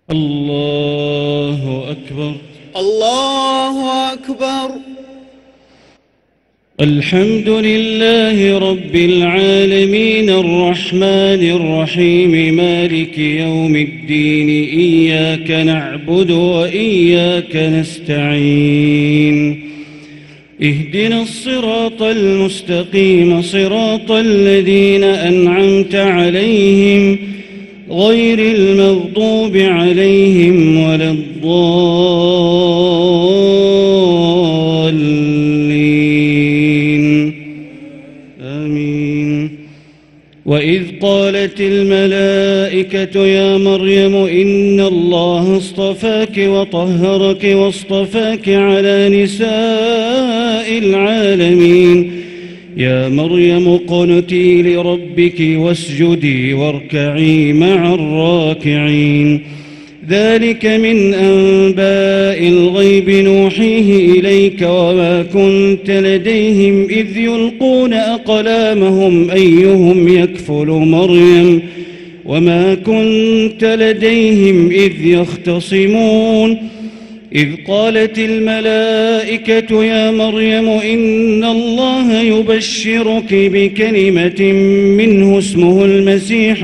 الله أكبر. الله أكبر. الحمد لله رب العالمين الرحمن الرحيم مالك يوم الدين إياك نعبد وإياك نستعين اهدنا الصراط المستقيم صراط الذين أنعمت عليهم غير المغضوب عليهم ولا الضالين آمين. وإذ قالت الملائكة يا مريم إن الله اصطفاك وطهرك واصطفاك على نساء العالمين يا مريم اقنتي لربك واسجدي واركعي مع الراكعين ذلك من أنباء الغيب نوحيه إليك وما كنت لديهم إذ يلقون أقلامهم أيهم يكفل مريم وما كنت لديهم إذ يختصمون إذ قالت الملائكة يا مريم إن الله يبشرك بكلمة منه اسمه المسيح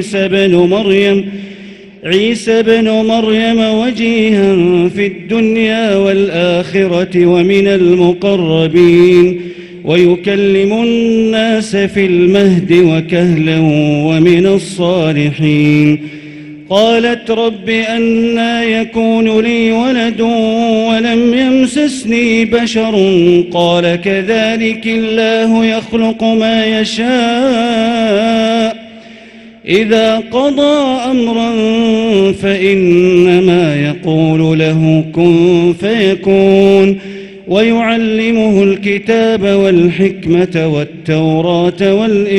عيسى بن مريم وجيها في الدنيا والآخرة ومن المقربين ويكلم الناس في المهد وكهلا ومن الصالحين قالت رب أنى يكون لي ولد ولم يمسسني بشر قال كذلك الله يخلق ما يشاء إذا قضى أمرا فإنما يقول له كن فيكون ويعلمه الكتاب والحكمة والتوراة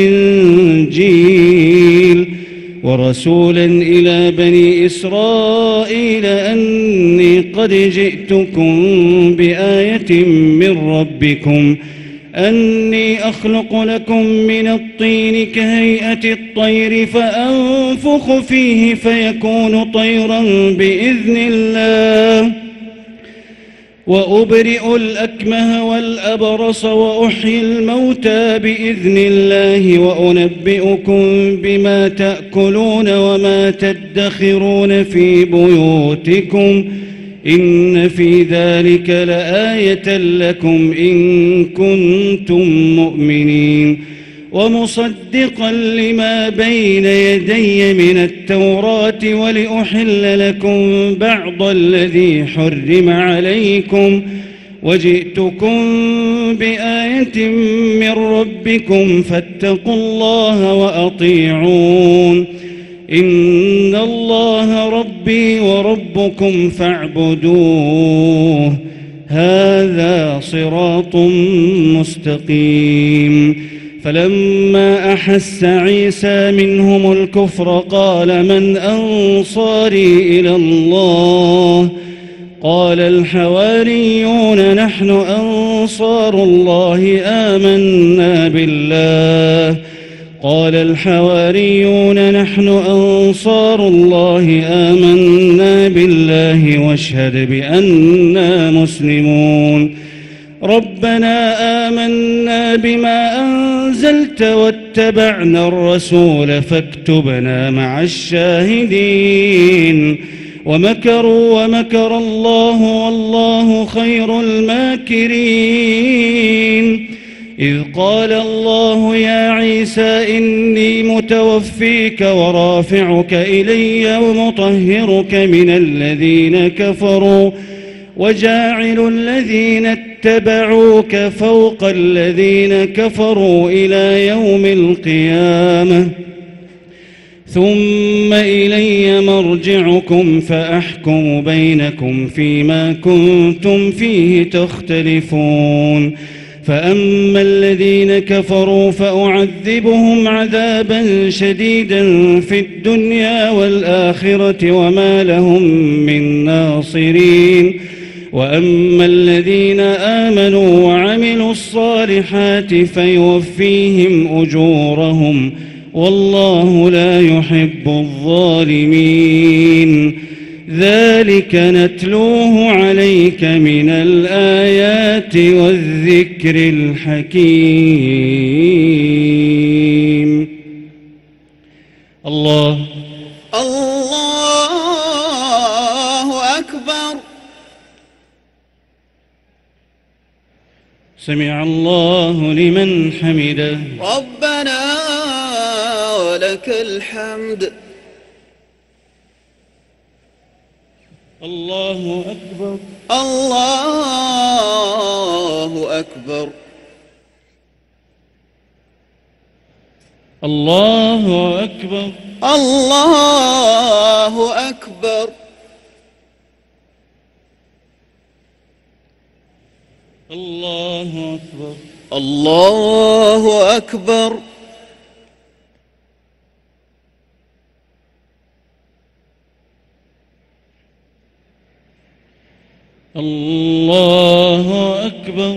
والإنجيل ورسولا إلى بني إسرائيل أني قد جئتكم بآية من ربكم أني أخلق لكم من الطين كهيئة الطير فأنفخ فيه فيكون طيرا بإذن الله وأبرئ الأكمه والأبرص وأحيي الموتى بإذن الله وأنبئكم بما تأكلون وما تدخرون في بيوتكم إن في ذلك لآية لكم إن كنتم مؤمنين ومصدقا لما بين يدي من التوراة ولأحل لكم بعض الذي حرم عليكم وجئتكم بآية من ربكم فاتقوا الله وأطيعون إن الله ربي وربكم فاعبدوه هذا صراط مستقيم فلما أحس عيسى منهم الكفر قال من أنصاري إلى الله قال الحواريون نحن أنصار الله آمنا بالله قال الحواريون نحن أنصار الله آمنا بالله واشهد بأننا مسلمون ربنا آمنا بما أنزلت واتبعنا الرسول فاكتبنا مع الشاهدين ومكروا ومكر الله والله خير الماكرين إذ قال الله يا عيسى إني متوفيك ورافعك إلي ومطهرك من الذين كفروا وجاعل الذين اتبعوك فوق الذين كفروا إلى يوم القيامة ثم إلي مرجعكم فأحكم بينكم فيما كنتم فيه تختلفون فأما الذين كفروا فأعذبهم عذابا شديدا في الدنيا والآخرة وما لهم من ناصرين وأما الذين آمنوا وعملوا الصالحات فيوفيهم أجورهم والله لا يحب الظالمين ذلك نتلوه عليك من الآيات والذكر الحكيم. الله أكبر. سمع الله لمن حمده. ربنا ولك الحمد. الله أكبر. الله أكبر. الله أكبر. الله أكبر. الله أكبر. الله أكبر. الله أكبر.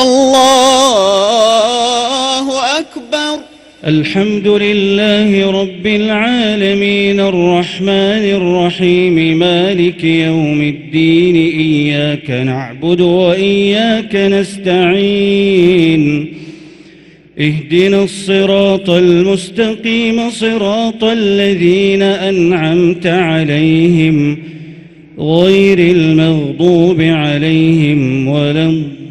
الله أكبر. الحمد لله رب العالمين الرحمن الرحيم مالك يوم الدين إياك نعبد وإياك نستعين اهدنا الصراط المستقيم صراط الذين أنعمت عليهم غير المغضوب عليهم ولا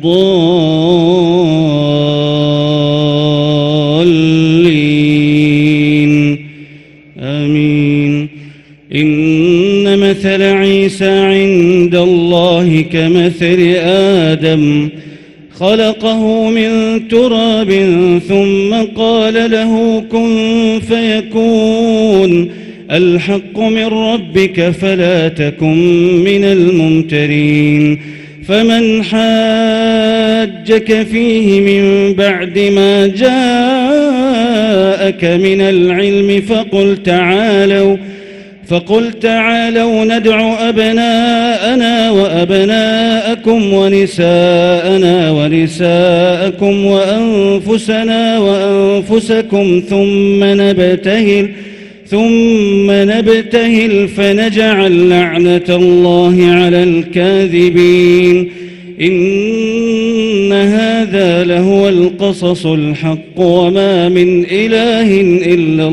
الضالين آمين. إن مثل عيسى عند الله كمثل آدم خلقه من تراب ثم قال له كن فيكون الحق من ربك فلا تكن من الممترين. فمن حاجك فيه من بعد ما جاءك من العلم فقل تعالوا ندع أبناءنا وأبناءكم ونساءنا ونساءكم وأنفسنا وأنفسكم ثم نبتهل فنجعل لعنة الله على الكاذبين. إن هذا لهو القصص الحق وما من إله إلا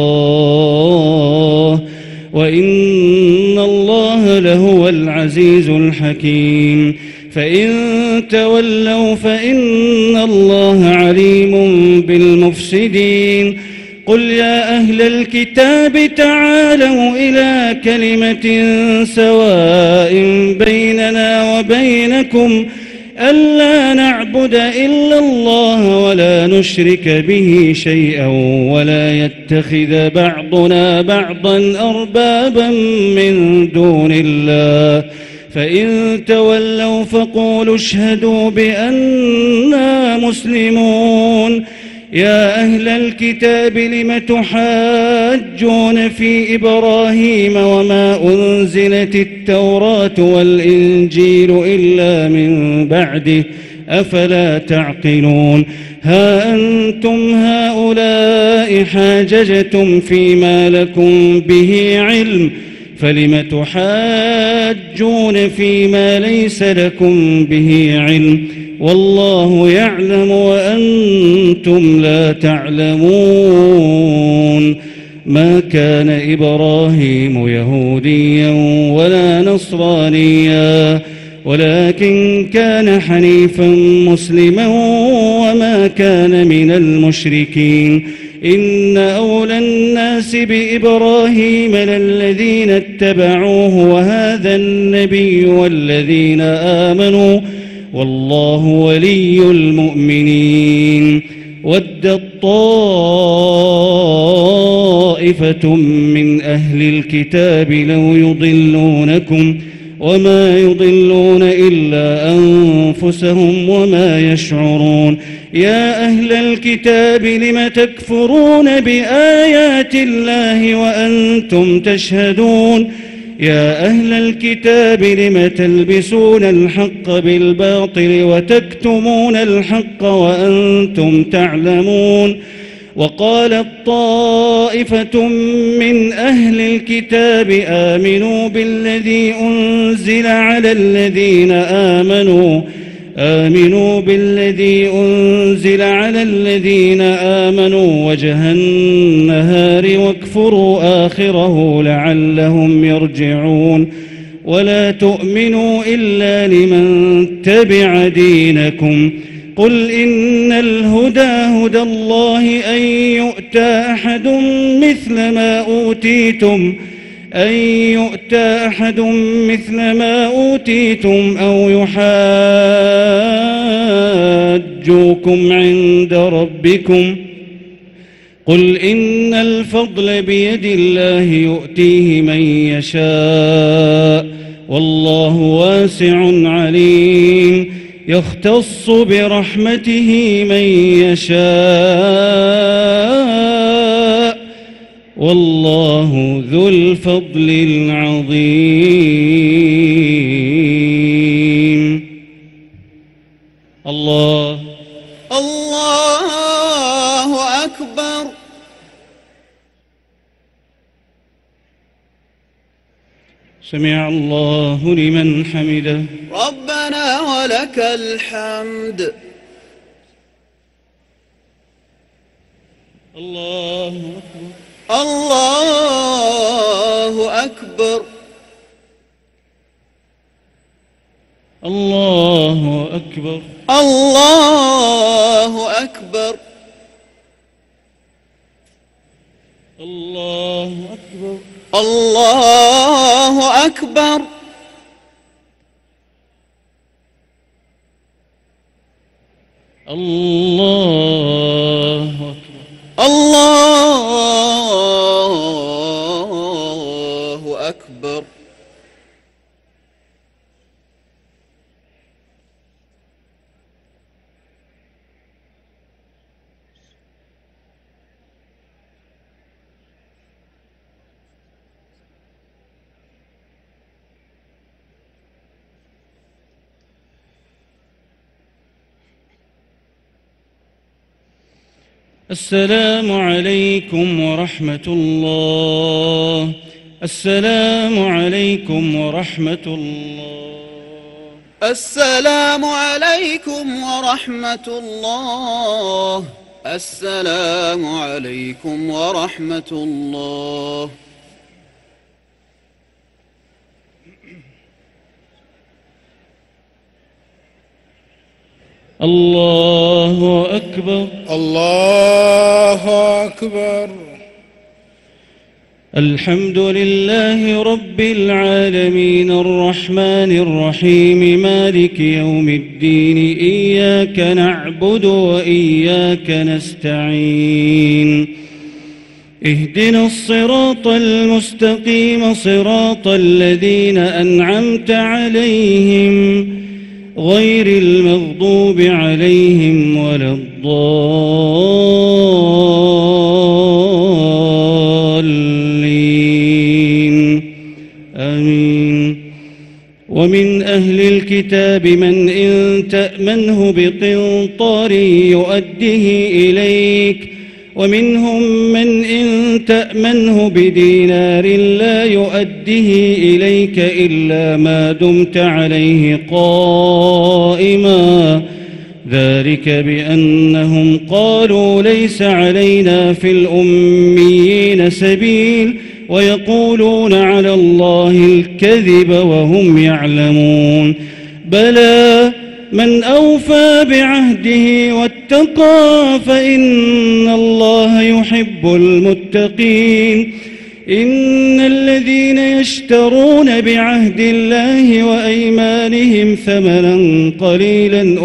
الله وإن الله لهو العزيز الحكيم. فإن تولوا فإن الله عليم بالمفسدين. قل يا أهل الكتاب تعالوا إلى كلمة سواء بيننا وبينكم ألا نعبد إلا الله ولا نشرك به شيئا ولا يتخذ بعضنا بعضا أربابا من دون الله. فإن تولوا فقولوا اشهدوا بأننا مسلمون. يا أهل الكتاب لم تحاجون في إبراهيم وما أنزلت التوراة والإنجيل إلا من بعده أفلا تعقلون. ها أنتم هؤلاء حاججتم فيما لكم به علم فلم تحاجون فيما ليس لكم به علم والله يعلم وأنتم لا تعلمون. ما كان إبراهيم يهوديا ولا نصرانيا ولكن كان حنيفا مسلما وما كان من المشركين. إن أولى الناس بإبراهيم للذين اتبعوه وهذا النبي والذين آمنوا والله ولي المؤمنين. ودت طائفة من أهل الكتاب لو يضلونكم وما يضلون إلا أنفسهم وما يشعرون. يا أهل الكتاب لم تكفرون بآيات الله وأنتم تشهدون. يا أهل الكتاب لم تلبسون الحق بالباطل وتكتمون الحق وأنتم تعلمون. وقالت طائفة من أهل الكتاب آمنوا بالذي أنزل على الذين آمنوا وجه النهار واكفروا آخره لعلهم يرجعون ولا تؤمنوا إلا لمن تبع دينكم قل إن الهدى هدى الله أن يؤتى أحد مثل ما أوتيتم أو يحاجوكم عند ربكم قل إن الفضل بيد الله يؤتيه من يشاء والله واسع عليم يختص برحمته من يشاء والله ذو الفضل العظيم. الله أكبر. سمع الله لمن حمده. ربنا ولك الحمد. الله أكبر. الله أكبر. الله أكبر. الله أكبر. الله أكبر. الله أكبر. الله أكبر. الله أكبر. السلام عليكم ورحمة الله. السلام عليكم ورحمة الله. السلام عليكم ورحمة الله. السلام عليكم ورحمة الله. الله أكبر. الله أكبر. الحمد لله رب العالمين الرحمن الرحيم مالك يوم الدين إياك نعبد وإياك نستعين اهدنا الصراط المستقيم صراط الذين أنعمت عليهم غير المغضوب عليهم ولا الضالين آمين. ومن أهل الكتاب من إن تأمنه بقنطار يؤده إليك ومنهم من إن تأمنه بدينار لا يؤده إليك إلا ما دمت عليه قائما ذلك بأنهم قالوا ليس علينا في الأميين سبيل ويقولون على الله الكذب وهم يعلمون بلى من أوفى بعهده واتقى فإن الله يحب المتقين إن الذين يشترون بعهد الله وأيمانهم ثمنا قليلا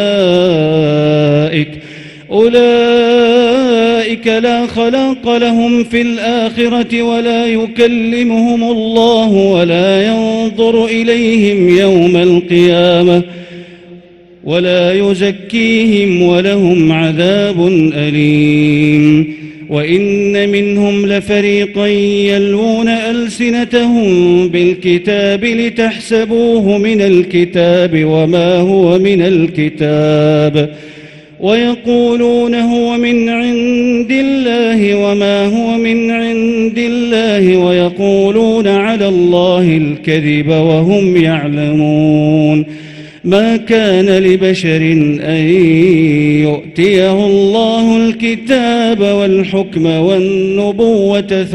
أولئك لا خلاق لهم في الآخرة ولا يكلمهم الله ولا ينظر إليهم يوم القيامة ولا يزكيهم ولهم عذاب أليم وإن منهم لفريقا يلوون ألسنتهم بالكتاب لتحسبوه من الكتاب وما هو من الكتاب ويقولون هو من عند الله وما هو من عند الله ويقولون على الله الكذب وهم يعلمون. ما كان لبشر أن يؤتيه الله الكتاب والحكم والنبوة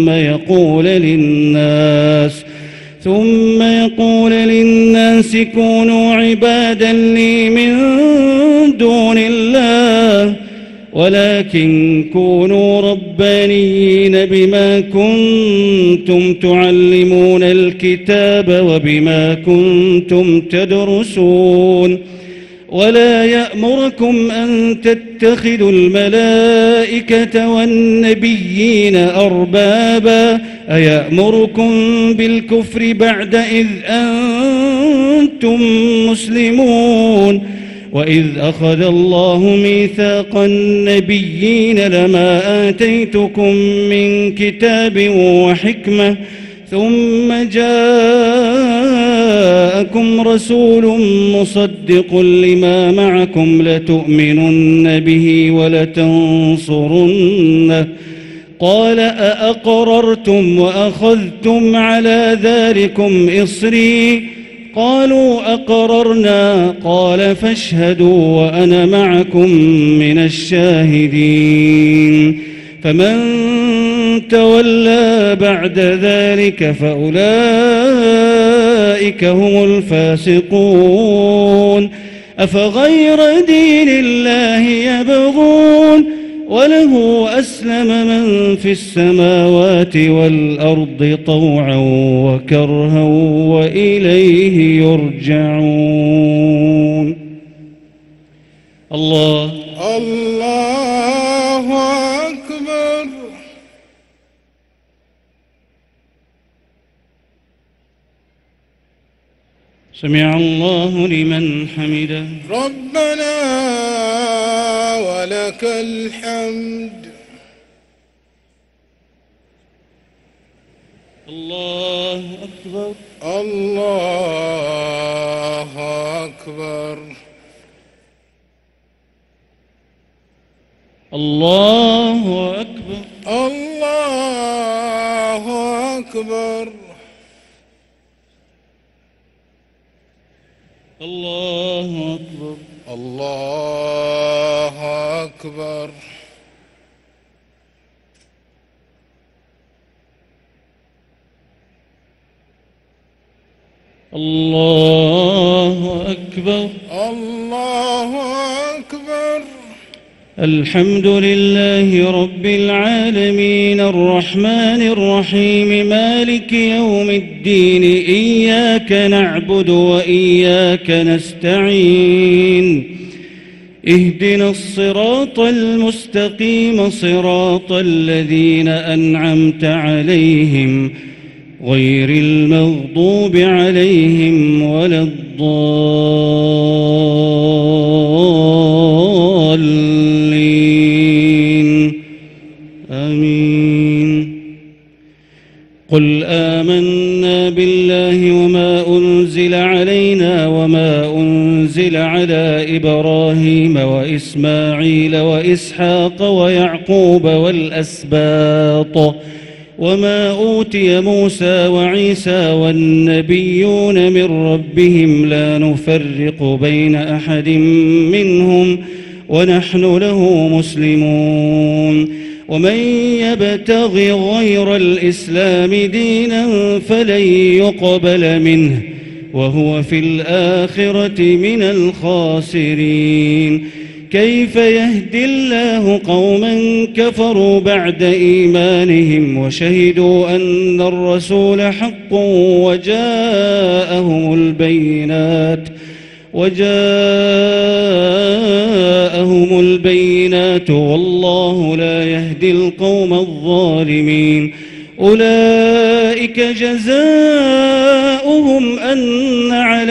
ثم يقول للناس كونوا عبادا لي من دون الله ولكن كونوا ربانيين بما كنتم تعلمون الكتاب وبما كنتم تدرسون. ولا يأمركم أن تتخذوا الملائكة والنبيين أربابا أيأمركم بالكفر بعد إذ أنتم مسلمون. وإذ أخذ الله ميثاق النبيين لما آتيتكم من كتاب وحكمة ثم جاءكم رسول مصدق لما معكم لتؤمنن به ولتنصرنه قال أأقررتم وأخذتم على ذلكم إصري قالوا أقررنا قال فاشهدوا وأنا معكم من الشاهدين. فمن تولى بعد ذلك فأولئك هم الفاسقون. أفغير دين الله يبغون وله أسلم من في السماوات والأرض طوعا وكرها وإليه يرجعون. الله أكبر. سمع الله لمن حمده. ربنا ولك الحمد. الله أكبر. الله أكبر. الله أكبر. الله أكبر. الله أكبر. الله أكبر. الله أكبر. الله أكبر. الحمد لله رب العالمين الرحمن الرحيم مالك يوم الدين إياك نعبد وإياك نستعين اهدنا الصراط المستقيم صراط الذين أنعمت عليهم غير المغضوب عليهم ولا الضالين آمين. قل آمنا بالله وما أنزل علينا وما أنزل على إبراهيم وإسماعيل وإسحاق ويعقوب والأسباط وما أوتي موسى وعيسى والنبيون من ربهم لا نفرق بين أحد منهم ونحن له مسلمون. ومن يبتغ غير الإسلام دينا فلن يقبل منه وهو في الآخرة من الخاسرين. كيف يهدي الله قوما كفروا بعد إيمانهم وشهدوا أن الرسول حق وجاءهم البينات والله لا يهدي القوم الظالمين. أولئك جزاؤهم أن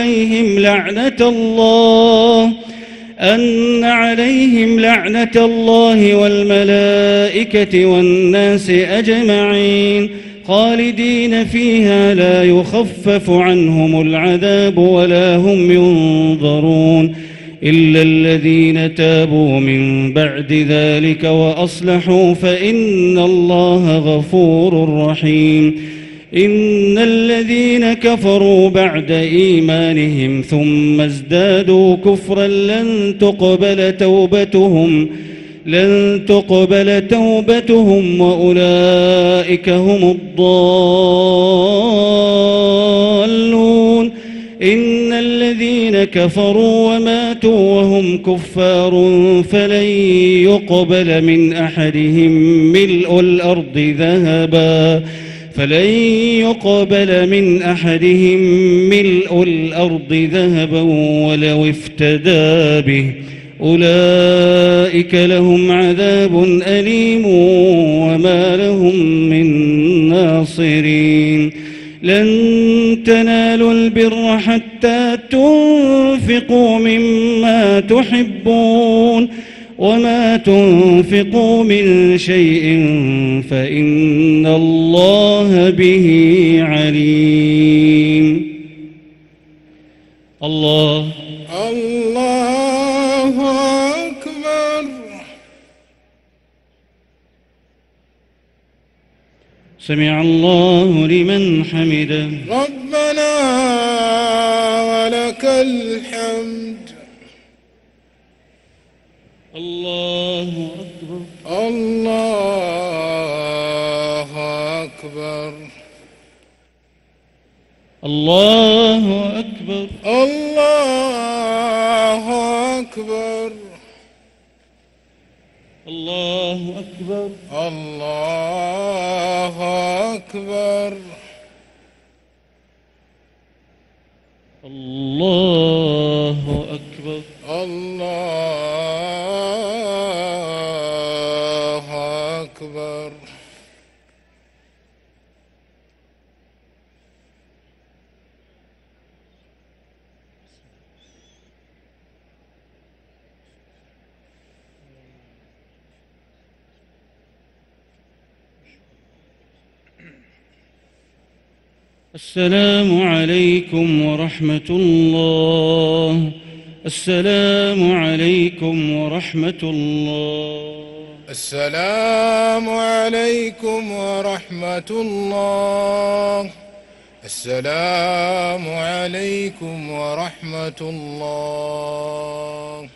عليهم لعنة الله والملائكة والناس أجمعين خالدين فيها لا يخفف عنهم العذاب ولا هم ينظرون. إلا الذين تابوا من بعد ذلك وأصلحوا فإن الله غفور رحيم. إن الذين كفروا بعد إيمانهم ثم ازدادوا كفرا لن تقبل توبتهم وأولئك هم الضالون. إن الذين كفروا وماتوا وهم كفار فلن يقبل من أحدهم ملء الأرض ذهبا ولو افتدى به. أولئك لهم عذاب أليم وما لهم من ناصرين. لن تنالوا البر حتى تنفقوا مما تحبون وما تنفقوا من شيء فإن الله به عليم. الله أكبر. سمع الله لمن حمده. ربنا ولك الحمد. الله أكبر. الله أكبر. الله أكبر. الله أكبر. الله أكبر. الله أكبر. الله أكبر. الله أكبر. السلام عليكم ورحمة الله. السلام عليكم ورحمة الله. السلام عليكم ورحمة الله. السلام عليكم ورحمة الله.